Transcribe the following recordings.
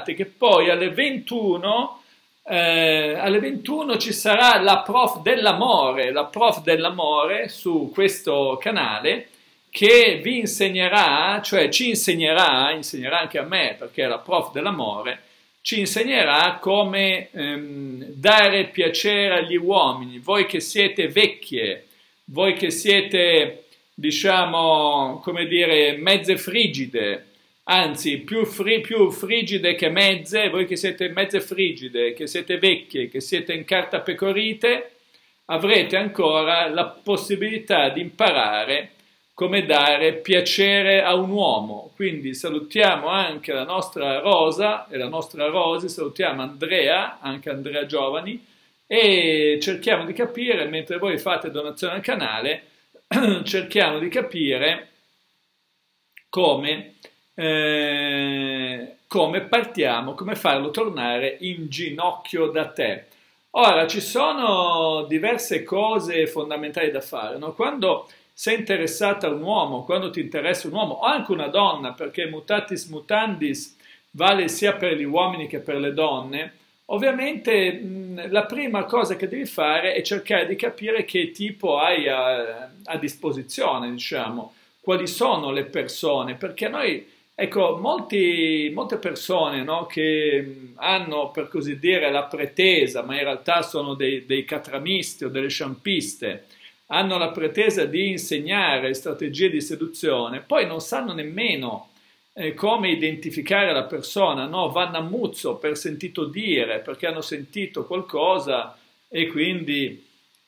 pensate che poi alle 21 ci sarà la prof dell'amore su questo canale che vi insegnerà, cioè insegnerà anche a me perché è la prof dell'amore, ci insegnerà come dare piacere agli uomini, voi che siete vecchie, voi che siete, diciamo, come dire, mezze frigide, anzi più frigide che mezze, voi che siete mezze frigide, che siete vecchie, che siete incartapecorite, avrete ancora la possibilità di imparare come dare piacere a un uomo. Quindi salutiamo anche la nostra Rosa e la nostra Rosy, salutiamo Andrea, anche Andrea Giovani, e cerchiamo di capire, mentre voi fate donazione al canale, cerchiamo di capire come partiamo, come farlo tornare in ginocchio da te. Ora, ci sono diverse cose fondamentali da fare, no? Quando sei interessata a un uomo, quando ti interessa un uomo, o anche una donna, perché mutatis mutandis vale sia per gli uomini che per le donne, ovviamente la prima cosa che devi fare è cercare di capire che tipo hai a disposizione, diciamo, quali sono le persone, perché noi, ecco, molte persone, no, che hanno, per così dire, la pretesa, ma in realtà sono dei catramisti o delle sciampiste, hanno la pretesa di insegnare strategie di seduzione, poi non sanno nemmeno come identificare la persona, no? Vanno a muzzo per sentito dire, perché hanno sentito qualcosa e quindi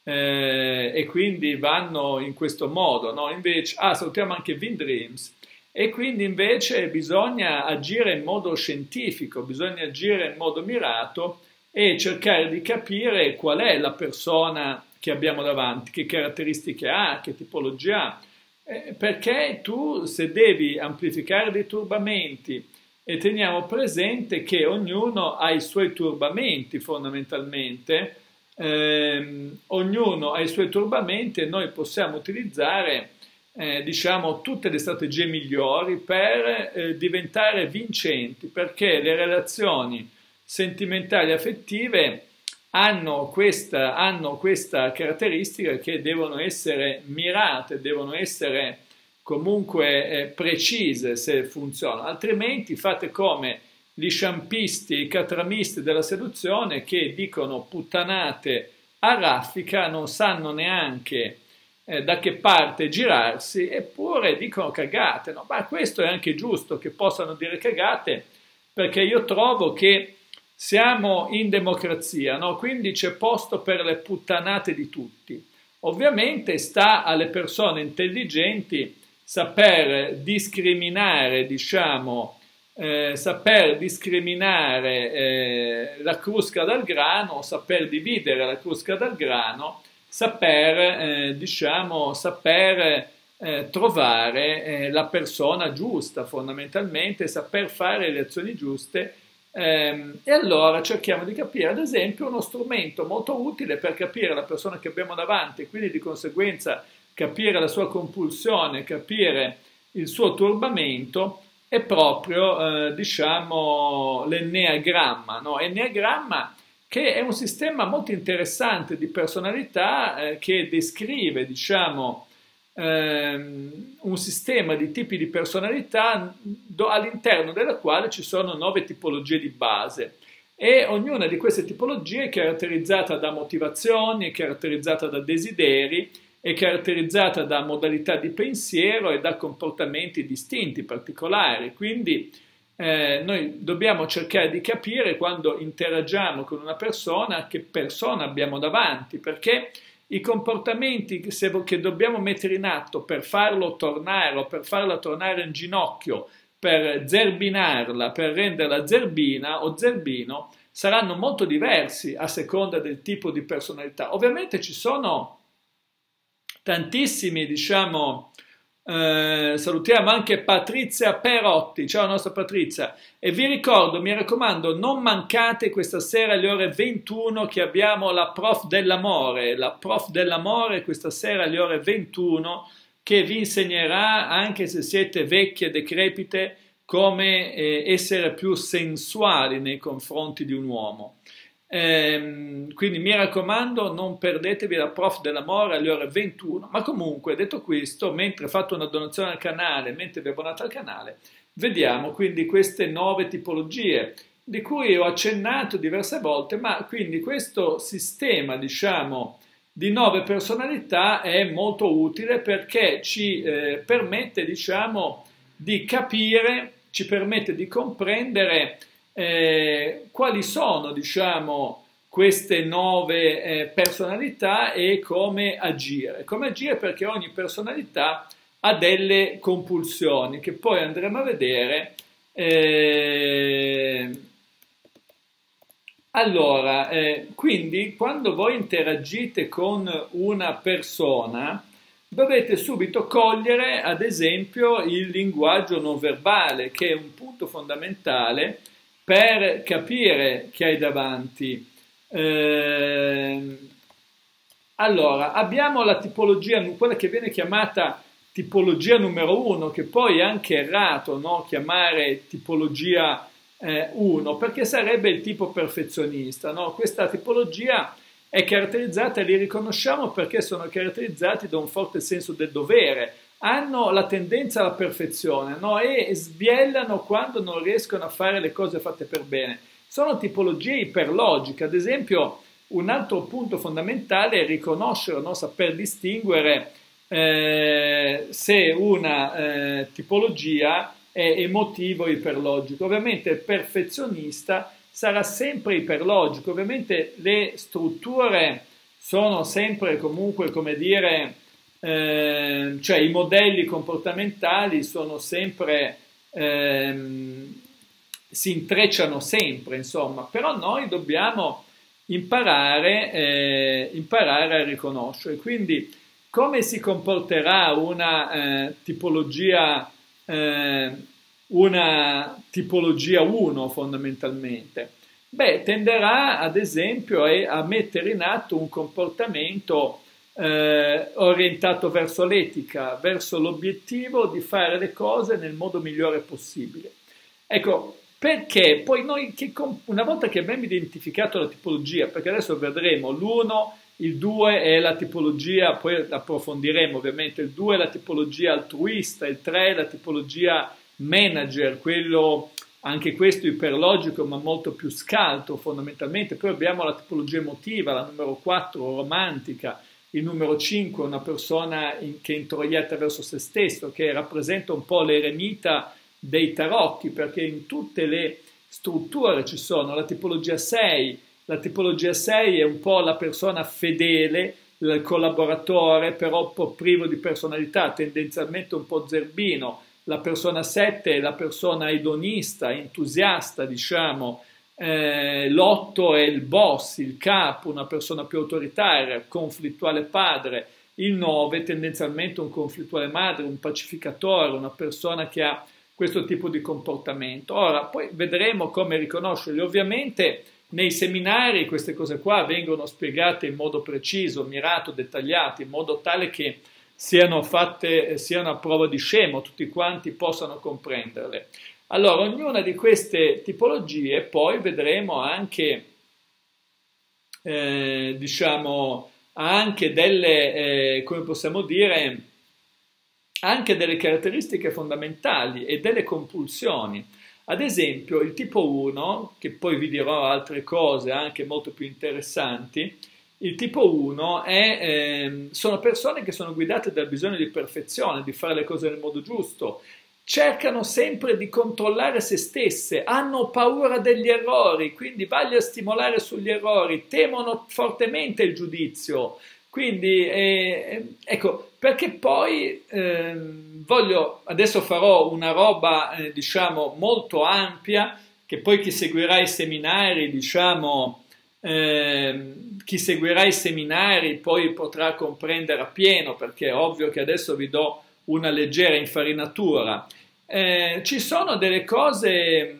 vanno in questo modo, no? Invece, salutiamo anche Vin Dreams, e quindi invece bisogna agire in modo scientifico, bisogna agire in modo mirato e cercare di capire qual è la persona che abbiamo davanti, che caratteristiche ha, che tipologia ha, perché tu, se devi amplificare dei turbamenti, e teniamo presente che ognuno ha i suoi turbamenti fondamentalmente, ognuno ha i suoi turbamenti e noi possiamo utilizzare diciamo tutte le strategie migliori per diventare vincenti, perché le relazioni sentimentali e affettive hanno questa caratteristica che devono essere mirate, devono essere comunque precise se funzionano, altrimenti fate come gli sciampisti, i catramisti della seduzione che dicono puttanate a raffica, non sanno neanche da che parte girarsi, eppure dicono cagate, no? Ma questo è anche giusto che possano dire cagate, perché io trovo che siamo in democrazia, no? Quindi c'è posto per le puttanate di tutti. Ovviamente sta alle persone intelligenti saper discriminare, diciamo, la crusca dal grano, saper dividere la crusca dal grano, saper trovare la persona giusta, fondamentalmente, saper fare le azioni giuste. E allora cerchiamo di capire, ad esempio, uno strumento molto utile per capire la persona che abbiamo davanti e quindi di conseguenza capire la sua compulsione, capire il suo turbamento, è proprio, diciamo, l'enneagramma, no? Enneagramma che è un sistema molto interessante di personalità che descrive, diciamo, un sistema di tipi di personalità all'interno della quale ci sono 9 tipologie di base e ognuna di queste tipologie è caratterizzata da motivazioni, è caratterizzata da desideri, è caratterizzata da modalità di pensiero e da comportamenti distinti, particolari. Quindi noi dobbiamo cercare di capire quando interagiamo con una persona che persona abbiamo davanti, perché i comportamenti che dobbiamo mettere in atto per farlo tornare o per farla tornare in ginocchio, per zerbinarla, per renderla zerbina o zerbino, saranno molto diversi a seconda del tipo di personalità. Ovviamente ci sono tantissimi, diciamo, salutiamo anche Patrizia Perotti, ciao nostra Patrizia, e vi ricordo, mi raccomando, non mancate questa sera alle ore 21 che abbiamo la prof dell'amore questa sera alle ore 21 che vi insegnerà, anche se siete vecchie e decrepite, come essere più sensuali nei confronti di un uomo. Quindi mi raccomando, non perdetevi la prof dell'amore alle ore 21. Ma comunque, detto questo, mentre fate una donazione al canale, mentre vi abbonate al canale, vediamo quindi queste 9 tipologie di cui ho accennato diverse volte, ma quindi questo sistema, diciamo, di 9 personalità è molto utile perché ci permette, diciamo, di capire, ci permette di comprendere quali sono, diciamo, queste 9 personalità e come agire. Come agire perché ogni personalità ha delle compulsioni che poi andremo a vedere. Allora, quindi quando voi interagite con una persona, dovete subito cogliere, ad esempio, il linguaggio non verbale, che è un punto fondamentale per capire chi hai davanti. Allora, abbiamo la tipologia, quella che viene chiamata tipologia numero 1, che poi è anche errato, no? Chiamare tipologia 1, perché sarebbe il tipo perfezionista, no? Questa tipologia è caratterizzata, li riconosciamo perché sono caratterizzati da un forte senso del dovere, hanno la tendenza alla perfezione, no? E sbiellano quando non riescono a fare le cose fatte per bene. Sono tipologie iperlogiche, ad esempio un altro punto fondamentale è riconoscere, no? Saper distinguere se una tipologia è emotivo o iperlogico. Ovviamente il perfezionista sarà sempre iperlogico, ovviamente le strutture sono sempre comunque, come dire, cioè i modelli comportamentali sono sempre, si intrecciano sempre, insomma, però noi dobbiamo imparare a riconoscere. Quindi come si comporterà una tipologia 1 fondamentalmente? Beh, tenderà ad esempio a mettere in atto un comportamento orientato verso l'etica, verso l'obiettivo di fare le cose nel modo migliore possibile. Ecco, perché poi noi, una volta che abbiamo identificato la tipologia, perché adesso vedremo l'1, il 2 è la tipologia, poi approfondiremo ovviamente, il 2 è la tipologia altruista, il 3 è la tipologia manager, quello anche questo iperlogico ma molto più scaltro fondamentalmente. Poi abbiamo la tipologia emotiva, la numero 4 romantica, il numero 5 una persona che è introietta verso se stesso, che rappresenta un po' l'eremita dei tarocchi, perché in tutte le strutture ci sono la tipologia 6. La tipologia 6 è un po' la persona fedele, il collaboratore, però un po' privo di personalità, tendenzialmente un po' zerbino. La persona 7 è la persona edonista, entusiasta, diciamo. L'8 è il boss, il capo, una persona più autoritaria, conflittuale padre. Il 9 tendenzialmente un conflittuale madre, un pacificatore, una persona che ha questo tipo di comportamento. Ora, poi vedremo come riconoscerli. Ovviamente nei seminari queste cose qua vengono spiegate in modo preciso, mirato, dettagliato, in modo tale che siano a prova di scemo, tutti quanti possano comprenderle. Allora, ognuna di queste tipologie poi vedremo anche, diciamo, anche delle, come possiamo dire, anche delle caratteristiche fondamentali e delle compulsioni. Ad esempio, il tipo 1, che poi vi dirò altre cose anche molto più interessanti, il tipo 1 sono persone che sono guidate dal bisogno di perfezione, di fare le cose nel modo giusto, cercano sempre di controllare se stesse, hanno paura degli errori, quindi voglio stimolare sugli errori, temono fortemente il giudizio. Quindi, ecco, perché poi adesso farò una roba, diciamo, molto ampia, che poi chi seguirà i seminari, diciamo, chi seguirà i seminari poi potrà comprendere appieno, perché è ovvio che adesso vi do una leggera infarinatura. Ci sono delle cose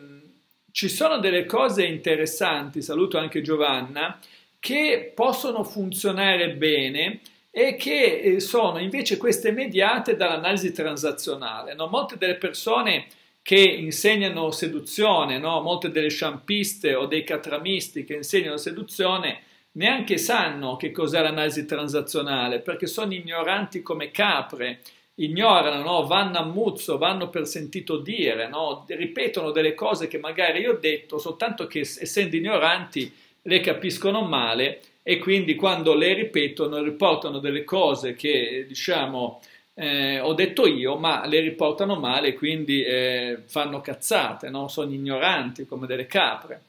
interessanti, saluto anche Giovanna, che possono funzionare bene e che sono invece queste mediate dall'analisi transazionale, no? Molte delle persone che insegnano seduzione, no? Molte delle sciampiste o dei catramisti che insegnano seduzione neanche sanno che cos'è l'analisi transazionale, perché sono ignoranti come capre, ignorano, no? Vanno a muzzo, vanno per sentito dire, no? Ripetono delle cose che magari io ho detto, soltanto che essendo ignoranti le capiscono male e quindi quando le ripetono riportano delle cose che diciamo ho detto io, ma le riportano male e quindi fanno cazzate, no? Sono ignoranti come delle capre.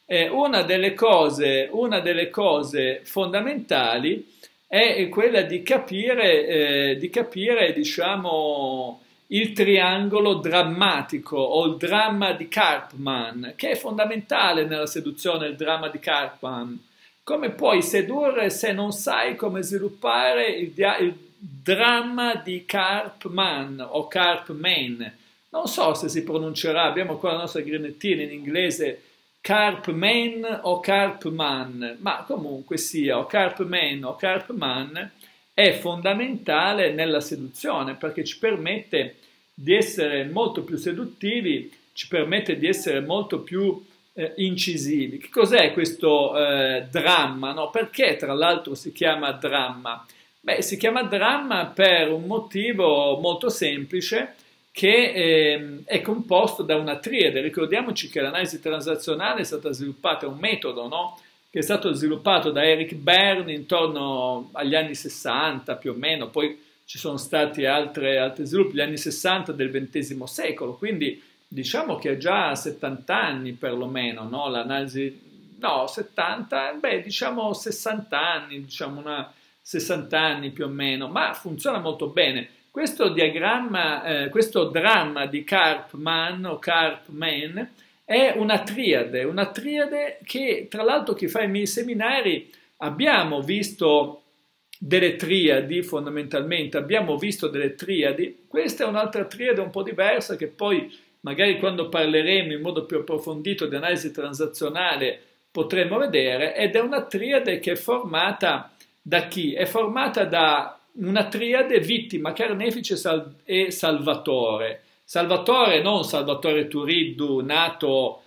Una delle cose fondamentali è quella di capire, diciamo, il triangolo drammatico o il dramma di Karpman, che è fondamentale nella seduzione, il dramma di Karpman. Come puoi sedurre se non sai come sviluppare il dramma di Karpman o Karpman? Non so se si pronuncerà, abbiamo qua la nostra grinettina in inglese Karpman o Karpman, ma comunque sia, o Karpman o Karpman, è fondamentale nella seduzione perché ci permette di essere molto più seduttivi, ci permette di essere molto più incisivi. Che cos'è questo dramma? No? Perché tra l'altro si chiama dramma? Beh, si chiama dramma per un motivo molto semplice che è composto da una triade. Ricordiamoci che l'analisi transazionale è stata sviluppata, è un metodo, no? Che è stato sviluppato da Eric Berne intorno agli anni 60 più o meno, poi ci sono stati altri sviluppi, gli anni 60 del XX secolo, quindi diciamo che ha già 70 anni perlomeno, no? L'analisi, no, 70, beh, diciamo 60 anni, diciamo 60 anni più o meno, ma funziona molto bene. Questo diagramma, questo dramma di Karpman o Karpman è una triade che tra l'altro chi fa i miei seminari abbiamo visto delle triadi fondamentalmente, abbiamo visto delle triadi, questa è un'altra triade un po' diversa che poi magari quando parleremo in modo più approfondito di analisi transazionale potremo vedere, ed è una triade che è formata da chi? È formata da una triade vittima, carnefice e salvatore. Salvatore, non Salvatore Turiddu, nato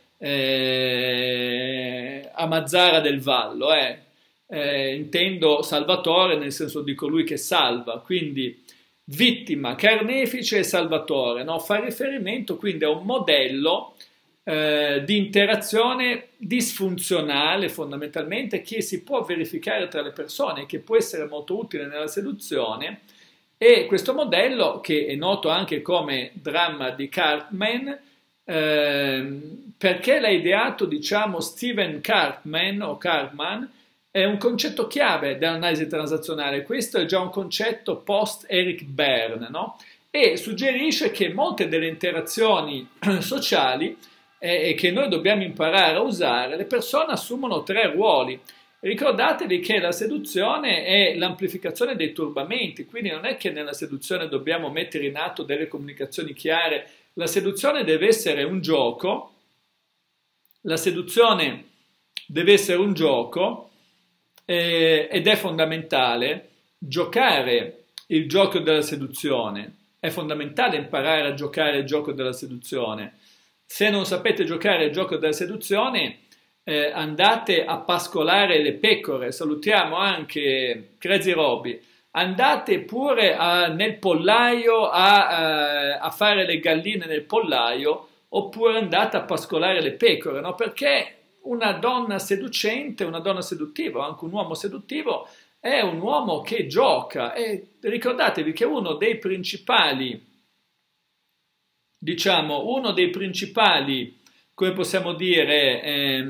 a Mazzara del Vallo, intendo Salvatore nel senso di colui che salva, quindi vittima, carnefice e salvatore, no? Fa riferimento quindi a un modello di interazione disfunzionale fondamentalmente che si può verificare tra le persone, che può essere molto utile nella seduzione, e questo modello, che è noto anche come dramma di Karpman, perché l'ha ideato, diciamo, Stephen Karpman o Karpman, è un concetto chiave dell'analisi transazionale. Questo è già un concetto post Eric Berne, no? E suggerisce che molte delle interazioni sociali che noi dobbiamo imparare a usare, le persone assumono tre ruoli. Ricordatevi che la seduzione è l'amplificazione dei turbamenti, quindi non è che nella seduzione dobbiamo mettere in atto delle comunicazioni chiare. La seduzione deve essere un gioco, la seduzione deve essere un gioco ed è fondamentale giocare il gioco della seduzione. È fondamentale imparare a giocare il gioco della seduzione. Se non sapete giocare il gioco della seduzione, andate a pascolare le pecore. Salutiamo anche Crazy Robbie. Andate pure nel pollaio a fare le galline nel pollaio, oppure andate a pascolare le pecore, no? Perché una donna seducente, una donna seduttiva, anche un uomo seduttivo, è un uomo che gioca. E ricordatevi che uno dei principali, diciamo, come possiamo dire,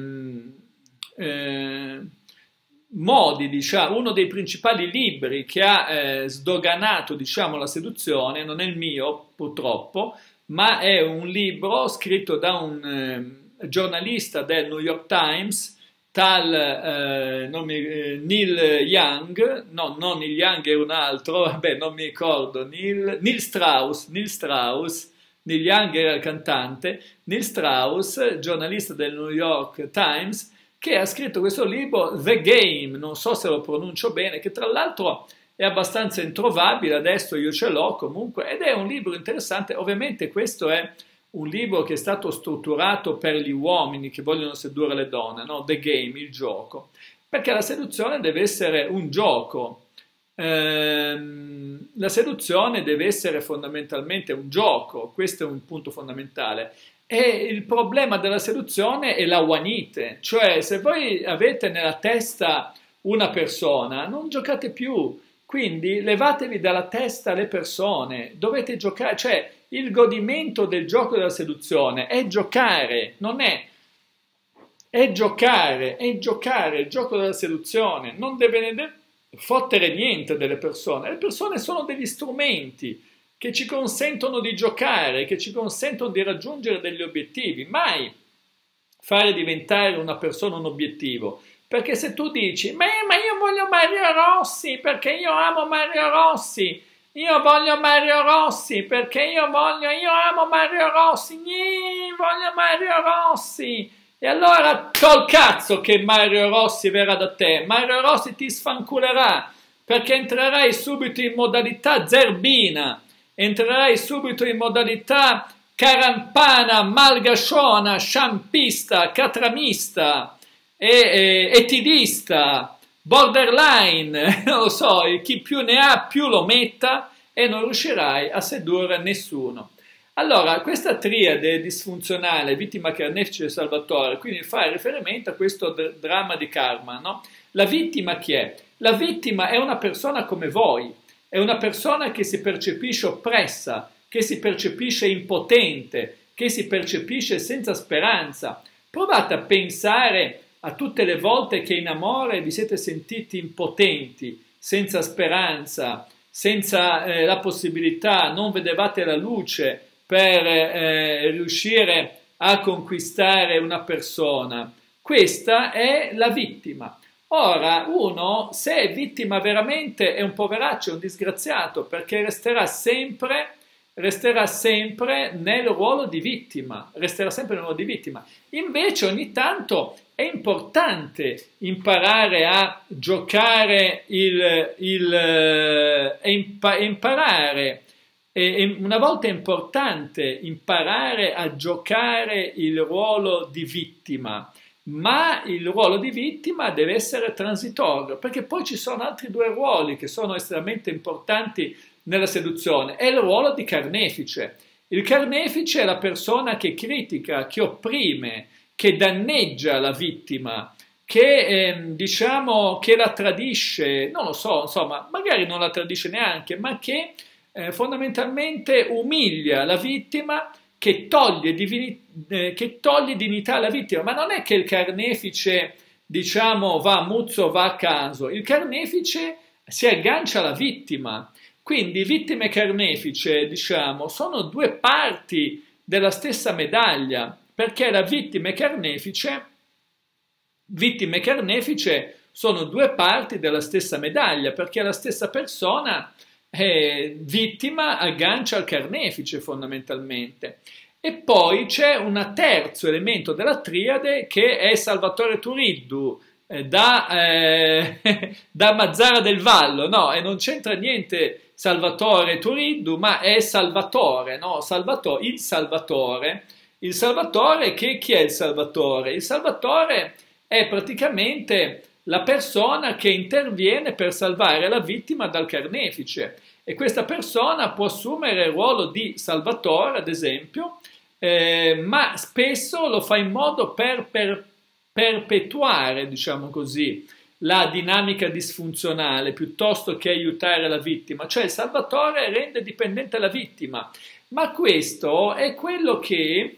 modi, diciamo, uno dei principali libri che ha sdoganato, diciamo, la seduzione, non è il mio purtroppo, ma è un libro scritto da un giornalista del New York Times, Neil Young, no, non Neil Young è un altro, vabbè, non mi ricordo, Neil Strauss, Neil Young era il cantante, Neil Strauss, giornalista del New York Times, che ha scritto questo libro, The Game, non so se lo pronuncio bene, che tra l'altro è abbastanza introvabile, adesso io ce l'ho comunque, ed è un libro interessante. Ovviamente questo è un libro che è stato strutturato per gli uomini che vogliono sedurre le donne, no? The Game, il gioco, perché la seduzione deve essere un gioco. La seduzione deve essere fondamentalmente un gioco, questo è un punto fondamentale. E il problema della seduzione è la wanite, cioè se voi avete nella testa una persona, non giocate più, quindi levatevi dalla testa le persone, dovete giocare, cioè il godimento del gioco della seduzione è giocare, non è giocare, il gioco della seduzione, non deve fottere niente delle persone, le persone sono degli strumenti che ci consentono di giocare, che ci consentono di raggiungere degli obiettivi, mai fare diventare una persona un obiettivo. Perché se tu dici, ma io voglio Mario Rossi, perché io amo Mario Rossi, io voglio Mario Rossi, perché io amo Mario Rossi, voglio Mario Rossi. E allora col cazzo che Mario Rossi verrà da te, Mario Rossi ti sfanculerà, perché entrerai subito in modalità zerbina, entrerai subito in modalità carampana, malgasciona, sciampista, catramista, etidista, borderline, non lo so, chi più ne ha più lo metta e non riuscirai a sedurre nessuno. Allora, questa triade disfunzionale, vittima, carnefice e salvatore, quindi fa riferimento a questo dramma di karma, no? La vittima chi è? La vittima è una persona come voi, è una persona che si percepisce oppressa, che si percepisce impotente, che si percepisce senza speranza. Provate a pensare a tutte le volte che in amore vi siete sentiti impotenti, senza speranza, senza la possibilità, non vedevate la luce per riuscire a conquistare una persona. Questa è la vittima. Ora, uno, se è vittima veramente, è un poveraccio, un disgraziato, perché resterà sempre nel ruolo di vittima, Invece ogni tanto è importante imparare a giocare una volta è importante imparare a giocare il ruolo di vittima, ma il ruolo di vittima deve essere transitorio, perché poi ci sono altri due ruoli che sono estremamente importanti nella seduzione. È il ruolo di carnefice. Il carnefice è la persona che critica, che opprime, che danneggia la vittima, che che la tradisce, non lo so, insomma, magari non la tradisce neanche, ma che fondamentalmente umilia la vittima, che toglie dignità alla vittima. Ma non è che il carnefice, va a muzzo, va a caso. Il carnefice si aggancia alla vittima. Quindi vittima e carnefice, sono due parti della stessa medaglia, perché la vittima e carnefice sono due parti della stessa medaglia, perché la stessa persona vittima aggancia al carnefice fondamentalmente. E poi c'è un terzo elemento della triade che è Salvatore Turiddu, da Mazzara del Vallo, no? E non c'entra niente Salvatore Turiddu, ma è Salvatore, no? Il Salvatore chi è il Salvatore? Il Salvatore è praticamente la persona che interviene per salvare la vittima dal carnefice, e questa persona può assumere il ruolo di salvatore, ad esempio, ma spesso lo fa in modo per perpetuare, così, la dinamica disfunzionale piuttosto che aiutare la vittima, cioè il salvatore rende dipendente la vittima, ma questo è quello che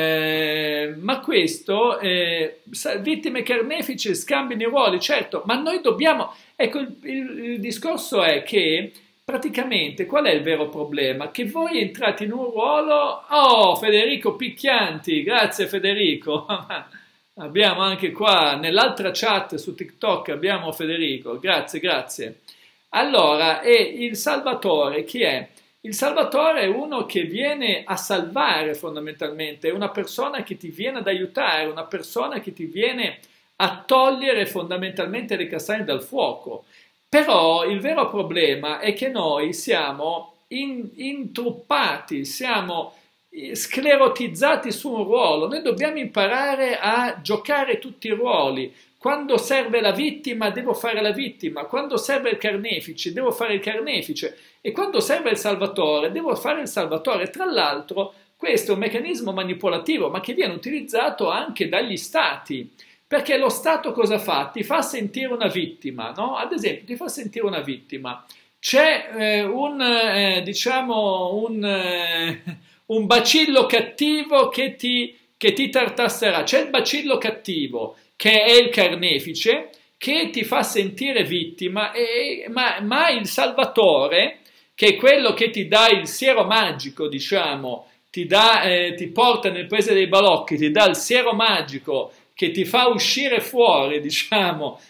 vittime e carnefici scambiano i ruoli, certo, ma noi dobbiamo, ecco, il discorso è che praticamente qual è il vero problema? Che voi entrate in un ruolo, oh Federico Picchianti, grazie Federico, abbiamo anche qua nell'altra chat su TikTok abbiamo Federico, grazie. Allora, e il salvatore chi è? Il salvatore è uno che viene a salvare fondamentalmente, è una persona che ti viene ad aiutare, una persona che ti viene a togliere fondamentalmente le castagne dal fuoco. Però il vero problema è che noi siamo intruppati, siamo sclerotizzati su un ruolo. Noi dobbiamo imparare a giocare tutti i ruoli. Quando serve la vittima, devo fare la vittima. Quando serve il carnefice, devo fare il carnefice. E quando serve il salvatore, devo fare il salvatore. Tra l'altro, questo è un meccanismo manipolativo, ma che viene utilizzato anche dagli stati. Perché lo Stato cosa fa? Ti fa sentire una vittima, no? Ad esempio, ti fa sentire una vittima. C'è un bacillo cattivo che ti tartasserà. C'è il bacillo cattivo, che è il carnefice, che ti fa sentire vittima, ma il salvatore, che è quello che ti dà il siero magico, diciamo, ti porta nel paese dei balocchi, ti dà il siero magico che ti fa uscire fuori, diciamo,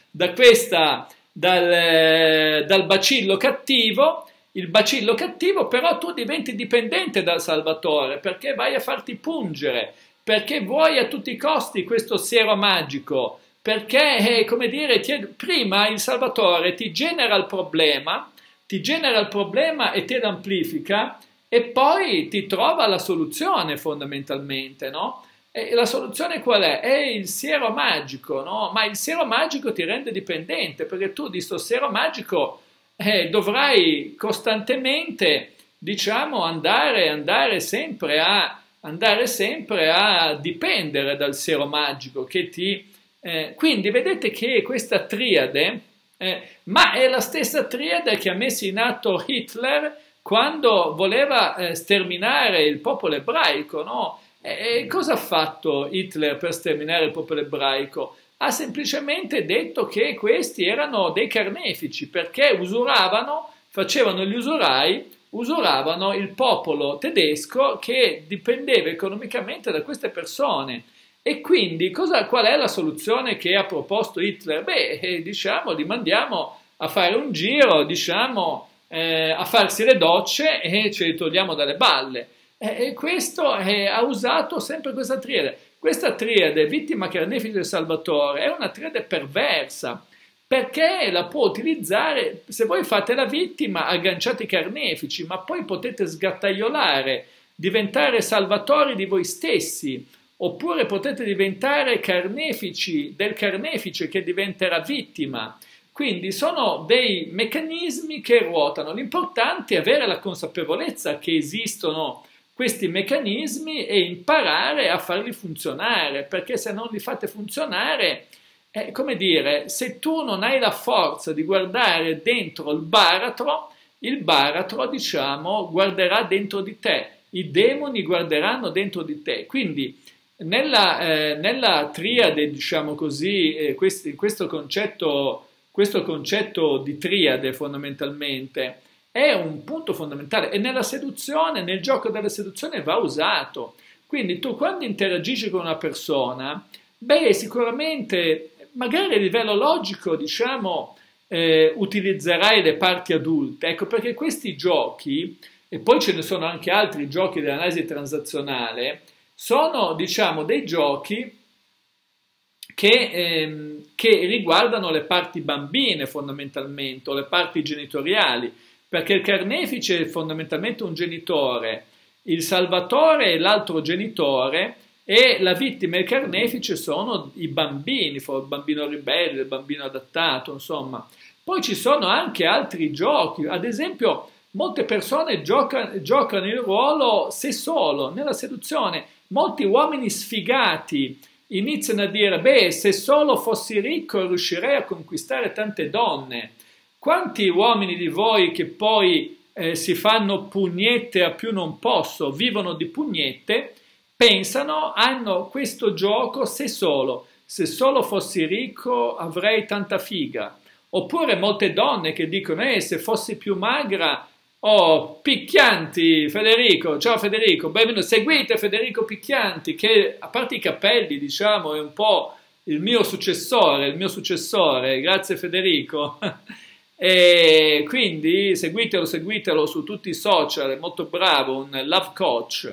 dal bacillo cattivo. Il bacillo cattivo, però tu diventi dipendente dal salvatore, perché vai a farti pungere, perché vuoi a tutti i costi questo siero magico, perché, come dire, prima il salvatore ti genera il problema e te lo amplifica, e poi ti trova la soluzione fondamentalmente, no? E la soluzione qual è? È il siero magico, no? Ma il siero magico ti rende dipendente, perché tu di sto siero magico dovrai costantemente, diciamo, andare sempre a dipendere dal siero magico che quindi vedete che questa triade, ma è la stessa triade che ha messo in atto Hitler quando voleva sterminare il popolo ebraico, no? E cosa ha fatto Hitler per sterminare il popolo ebraico? Ha semplicemente detto che questi erano dei carnefici, perché facevano gli usurai, usuravano il popolo tedesco che dipendeva economicamente da queste persone. E quindi qual è la soluzione che ha proposto Hitler? Beh, diciamo, li mandiamo a fare un giro, diciamo, a farsi le docce e ce li togliamo dalle balle. E questo ha usato sempre questa triade. Questa triade, vittima, carnefice e salvatore, è una triade perversa, perché la può utilizzare, se voi fate la vittima, agganciate i carnefici, ma poi potete sgattaiolare, diventare salvatori di voi stessi, oppure potete diventare carnefici del carnefice che diventerà vittima. Quindi sono dei meccanismi che ruotano. L'importante è avere la consapevolezza che esistono questi meccanismi e imparare a farli funzionare, perché se non li fate funzionare, come dire, se tu non hai la forza di guardare dentro il baratro, diciamo, guarderà dentro di te, i demoni guarderanno dentro di te. Quindi nella triade, diciamo così, questo concetto di triade fondamentalmente è un punto fondamentale, e nella seduzione, nel gioco della seduzione va usato. Quindi tu quando interagisci con una persona, beh, sicuramente, magari a livello logico, diciamo, utilizzerai le parti adulte, ecco, perché questi giochi, e poi ce ne sono anche altri giochi dell'analisi transazionale, sono, diciamo, dei giochi che riguardano le parti bambine fondamentalmente, o le parti genitoriali, perché il carnefice è fondamentalmente un genitore, il salvatore è l'altro genitore, e la vittima e il carnefice sono i bambini, il bambino ribelle, il bambino adattato, insomma. Poi ci sono anche altri giochi, ad esempio molte persone giocano il ruolo se solo, nella seduzione. Molti uomini sfigati iniziano a dire, beh, se solo fossi ricco riuscirei a conquistare tante donne. Quanti uomini di voi che poi si fanno pugnette a più non posso, vivono di pugnette, pensano, hanno questo gioco se solo fossi ricco avrei tanta figa. Oppure molte donne che dicono, se fossi più magra, Picchianti, Federico, ciao Federico, benvenuto, seguite Federico Picchianti, che a parte i capelli, diciamo, è un po' il mio successore, grazie Federico. E quindi seguitelo su tutti i social, è molto bravo, un love coach,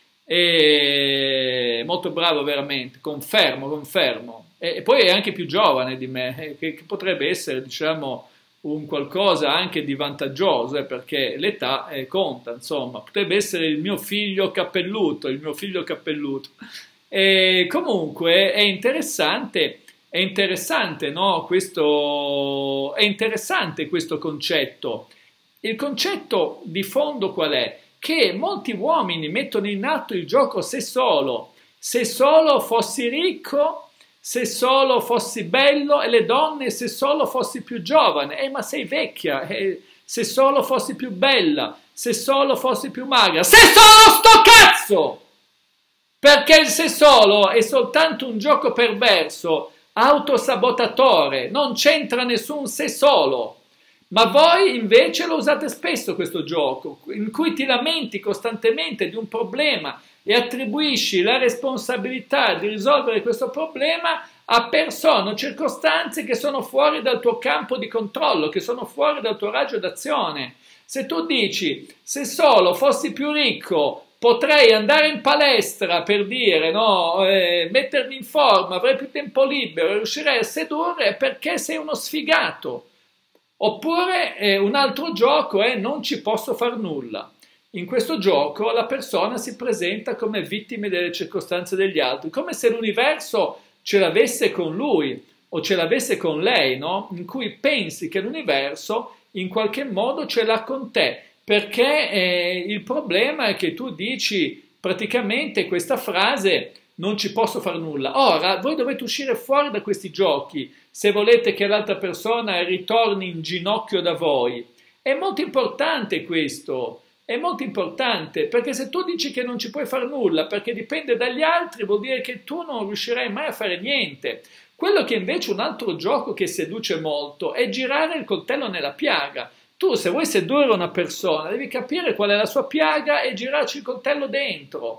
è molto bravo veramente, confermo. E poi è anche più giovane di me, che potrebbe essere, diciamo, un qualcosa anche di vantaggioso, perché l'età conta, insomma, potrebbe essere il mio figlio cappelluto, il mio figlio cappelluto. E comunque è interessante, no? È interessante questo concetto. Il concetto di fondo qual è? Che molti uomini mettono in atto il gioco se solo fossi ricco, se solo fossi bello, e le donne se solo fossi più giovane, ma sei vecchia, se solo fossi più bella, se solo fossi più magra, se solo sto cazzo! Perché il se solo è soltanto un gioco perverso, autosabotatore, non c'entra nessun se solo. Ma voi invece lo usate spesso questo gioco, in cui ti lamenti costantemente di un problema e attribuisci la responsabilità di risolvere questo problema a persone o circostanze che sono fuori dal tuo campo di controllo, che sono fuori dal tuo raggio d'azione. Se tu dici, se solo fossi più ricco, potrei andare in palestra, per dire, no, mettermi in forma, avrei più tempo libero, riuscirei a sedurre, perché sei uno sfigato. Oppure un altro gioco è non ci posso far nulla. In questo gioco la persona si presenta come vittima delle circostanze degli altri, come se l'universo ce l'avesse con lui o ce l'avesse con lei, no? In cui pensi che l'universo in qualche modo ce l'ha con te, perché il problema è che tu dici praticamente questa frase: non ci posso far nulla. Ora, voi dovete uscire fuori da questi giochi se volete che l'altra persona ritorni in ginocchio da voi. È molto importante questo, è molto importante, perché se tu dici che non ci puoi far nulla perché dipende dagli altri, vuol dire che tu non riuscirai mai a fare niente. Quello che invece un altro gioco che seduce molto è girare il coltello nella piaga. Tu, se vuoi sedurre una persona, devi capire qual è la sua piaga e girarci il coltello dentro.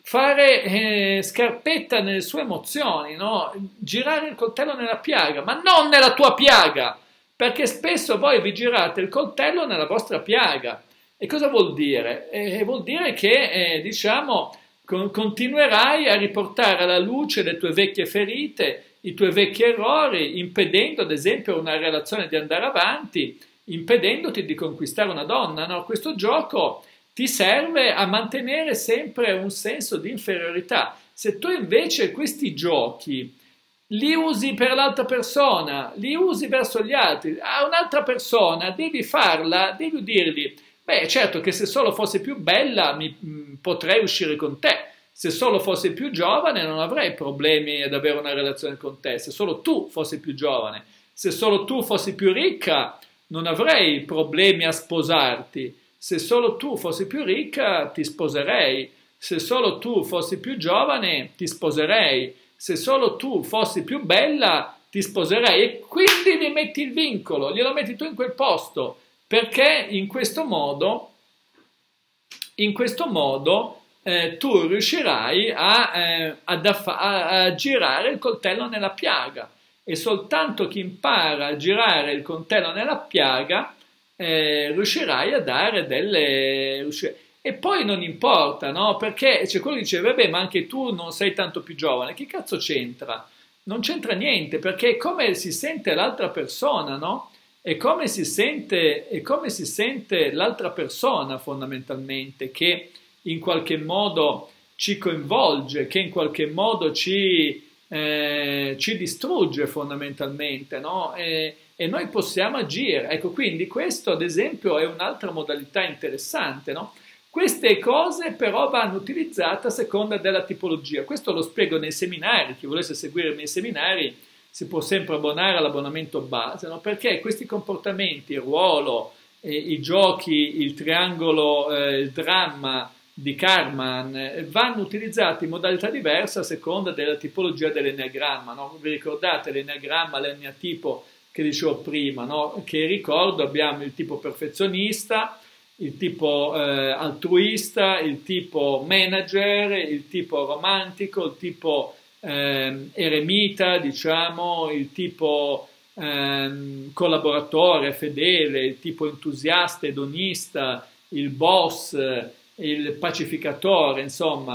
Fare scarpetta nelle sue emozioni, no? Girare il coltello nella piaga, ma non nella tua piaga, perché spesso voi vi girate il coltello nella vostra piaga. E cosa vuol dire? Vuol dire che, diciamo, continuerai a riportare alla luce le tue vecchie ferite, i tuoi vecchi errori, impedendo ad esempio una relazione di andare avanti, impedendoti di conquistare una donna, no? Questo gioco ti serve a mantenere sempre un senso di inferiorità. Se tu invece questi giochi li usi per l'altra persona, li usi verso gli altri, a un'altra persona devi devi dirgli: beh, certo che se solo fossi più bella potrei uscire con te, se solo fossi più giovane non avrei problemi ad avere una relazione con te, se solo tu fossi più giovane, se solo tu fossi più ricca non avrei problemi a sposarti. Se solo tu fossi più ricca, ti sposerei. Se solo tu fossi più giovane, ti sposerei. Se solo tu fossi più bella, ti sposerei. E quindi gli metti il vincolo, glielo metti tu in quel posto, perché in questo modo tu riuscirai a girare il coltello nella piaga. E soltanto chi impara a girare il coltello nella piaga riuscirai a dare delle... E poi non importa, no? Perché c'è quello che dice: vabbè, ma anche tu non sei tanto più giovane. Che cazzo c'entra? Non c'entra niente, perché è come si sente l'altra persona, no? È come si sente l'altra persona fondamentalmente, che in qualche modo ci coinvolge, che in qualche modo ci distrugge fondamentalmente, no? E noi possiamo agire. Ecco, quindi questo ad esempio è un'altra modalità interessante, no? Queste cose però vanno utilizzate a seconda della tipologia. Questo lo spiego nei seminari. Chi volesse seguire i miei seminari si può sempre abbonare all'abbonamento base, no? Perché questi comportamenti, il ruolo, i giochi, il triangolo, il dramma di Karman vanno utilizzati in modalità diversa a seconda della tipologia dell'enneagramma, no? Vi ricordate l'enneagramma, l'enneatipo che dicevo prima, no? Che ricordo abbiamo il tipo perfezionista, il tipo altruista, il tipo manager, il tipo romantico, il tipo eremita, diciamo, il tipo collaboratore, fedele, il tipo entusiasta, edonista, il boss, il pacificatore, insomma.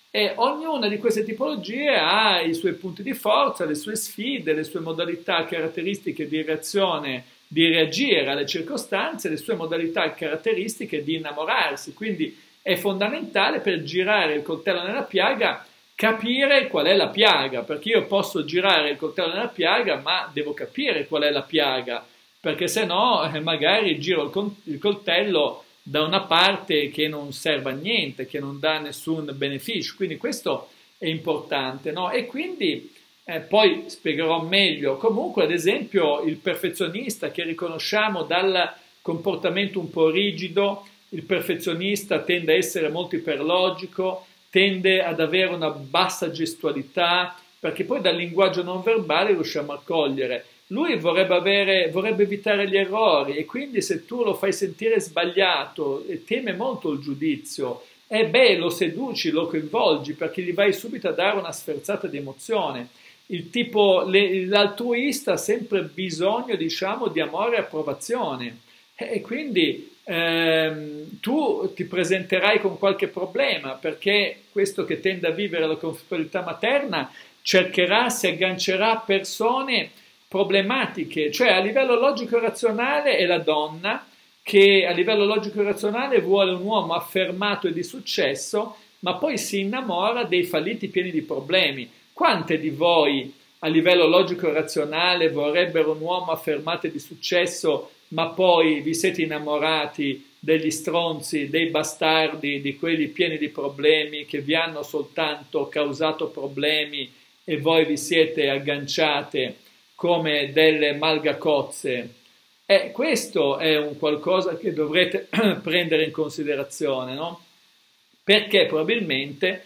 E ognuna di queste tipologie ha i suoi punti di forza, le sue sfide, le sue modalità caratteristiche di reazione, di reagire alle circostanze, le sue modalità caratteristiche di innamorarsi. Quindi è fondamentale per girare il coltello nella piaga capire qual è la piaga, perché io posso girare il coltello nella piaga, ma devo capire qual è la piaga, perché se no magari giro il coltello da una parte che non serve a niente, che non dà nessun beneficio, quindi questo è importante, no? E quindi poi spiegherò meglio. Comunque, ad esempio, il perfezionista che riconosciamo dal comportamento un po' rigido, il perfezionista tende a essere molto iperlogico, tende ad avere una bassa gestualità, perché poi dal linguaggio non verbale riusciamo a cogliere. Lui vorrebbe evitare gli errori e quindi se tu lo fai sentire sbagliato e teme molto il giudizio, e beh, lo seduci, lo coinvolgi perché gli vai subito a dare una sferzata di emozione. L'altruista ha sempre bisogno, diciamo, di amore e approvazione e quindi tu ti presenterai con qualche problema perché questo che tende a vivere la conflittualità materna cercherà, si aggancerà a persone problematiche, cioè a livello logico-razionale è la donna che a livello logico-razionale vuole un uomo affermato e di successo, ma poi si innamora dei falliti pieni di problemi. Quante di voi a livello logico-razionale vorrebbero un uomo affermato e di successo, ma poi vi siete innamorati degli stronzi, dei bastardi, di quelli pieni di problemi che vi hanno soltanto causato problemi e voi vi siete agganciate come delle malgacozze. E questo è un qualcosa che dovrete prendere in considerazione, no? Perché probabilmente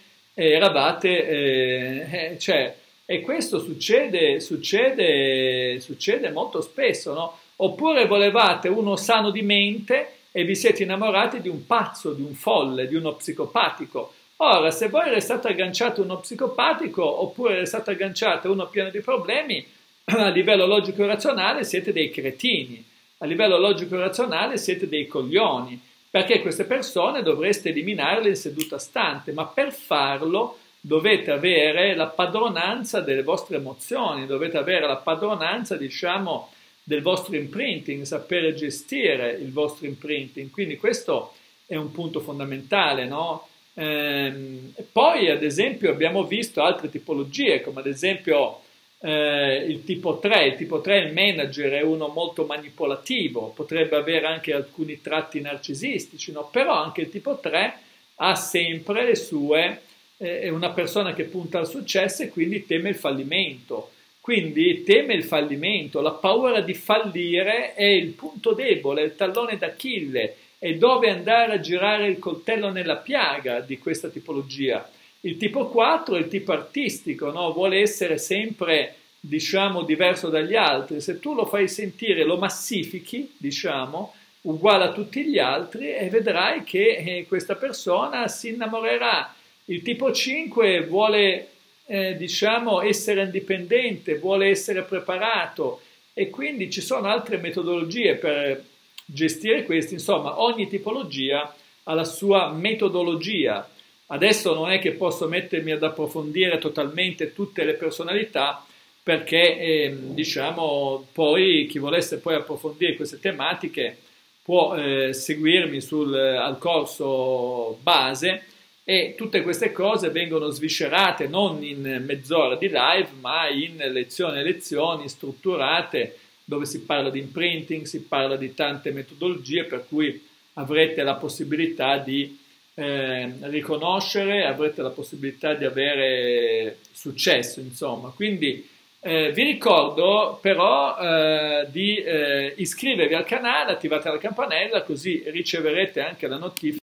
cioè, e questo succede molto spesso, no? Oppure volevate uno sano di mente e vi siete innamorati di un pazzo, di un folle, di uno psicopatico. Ora, se voi restate agganciati a uno psicopatico oppure restate agganciati a uno pieno di problemi, a livello logico-razionale siete dei cretini, a livello logico-razionale siete dei coglioni, perché queste persone dovreste eliminarle in seduta stante, ma per farlo dovete avere la padronanza delle vostre emozioni, dovete avere la padronanza, diciamo, del vostro imprinting, sapere gestire il vostro imprinting, quindi questo è un punto fondamentale, no? Poi ad esempio abbiamo visto altre tipologie, come ad esempio il tipo 3 è il manager, è uno molto manipolativo, potrebbe avere anche alcuni tratti narcisistici, no? Però anche il tipo 3 ha sempre le sue, è una persona che punta al successo e quindi teme il fallimento. Quindi teme il fallimento, la paura di fallire è il punto debole, è il tallone d'Achille, è dove andare a girare il coltello nella piaga di questa tipologia. Il tipo 4 è il tipo artistico, no? Vuole essere sempre, diciamo, diverso dagli altri. Se tu lo fai sentire, lo massifichi, diciamo, uguale a tutti gli altri e vedrai che questa persona si innamorerà. Il tipo 5 vuole diciamo essere indipendente, vuole essere preparato e quindi ci sono altre metodologie per gestire questi, insomma ogni tipologia ha la sua metodologia. Adesso non è che posso mettermi ad approfondire totalmente tutte le personalità perché diciamo poi chi volesse poi approfondire queste tematiche può seguirmi al corso base e tutte queste cose vengono sviscerate non in mezz'ora di live, ma in lezioni e lezioni strutturate dove si parla di imprinting, si parla di tante metodologie per cui avrete la possibilità di riconoscere, avrete la possibilità di avere successo, insomma. Quindi vi ricordo però di iscrivervi al canale, attivate la campanella così riceverete anche la notifica